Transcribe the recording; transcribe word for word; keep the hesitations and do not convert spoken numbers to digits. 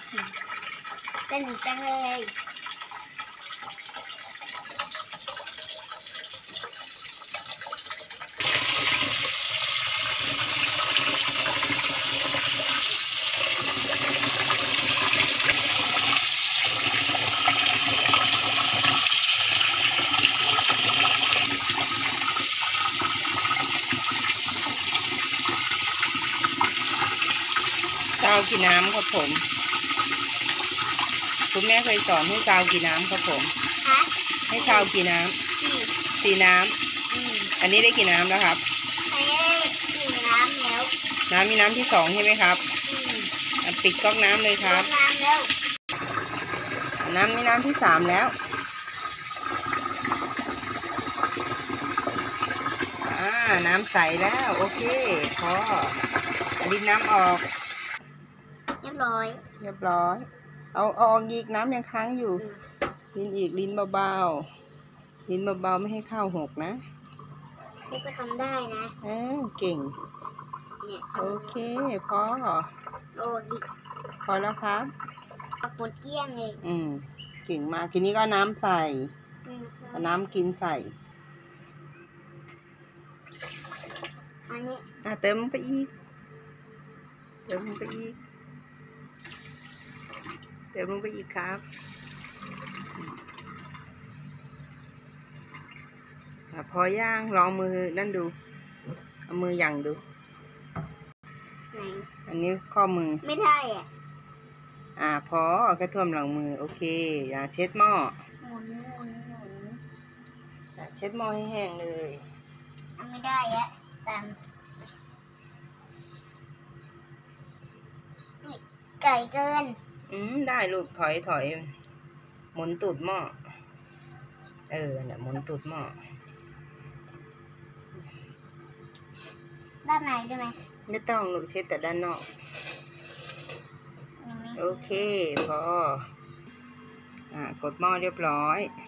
สนุกจังเลยซาวกี่น้ำครับผมคุณแม่เคยสอนให้ซาวกี่น้ำครับผมให้ซาวกี่น้ำสี่น้ำอันนี้ได้กี่น้ำแล้วครับอันนี้สี่น้ำแล้วน้ำมีน้ำที่สองใช่ไหมครับปิดก๊อกน้ำเลยครับน้ำแล้วน้ำมีน้ำที่สามแล้วอ่าน้ำใสแล้วโอเคพอลิ้นน้ำออกเรียบร้อยเรียบร้อยเอาออกอีกน้ำยังค้างอยู่ลิ้นอีกลิ้นเบาๆลิ้นเบาๆไม่ให้ข้าวหกนะนี่ก็ทำได้นะเออเก่งโอเคพอโอ้ดิพอแล้วครับปวดเกี้ยงเลยอืมเก่งมากทีนี้ก็น้ำใส่น้ำกินใส่อันนี้อ่ะเติมลงไปอีกเติมลงไปอีกเติมลงไปอีกครับพอย่างลองมือนั่นดูเอามือหยั่งดูอันนี้ข้อมือไม่ได้อ่ะอ่าพอกระท่วมหลังมือโอเคอย่าเช็ดหม้อหมุนหมุนหมุนเช็ดหม้อให้แห้งเลยไม่ได้อ่ะตามไก่เกินอืมได้ลูกถอยถอยหมุนตูดหม้อเออเนี่ยหมุนตูดหม้อด้านในได้ไหมไม่ต้องลูกเช็ดแต่ด้านนอกโอเคพออ่ากดหม้อเรียบร้อย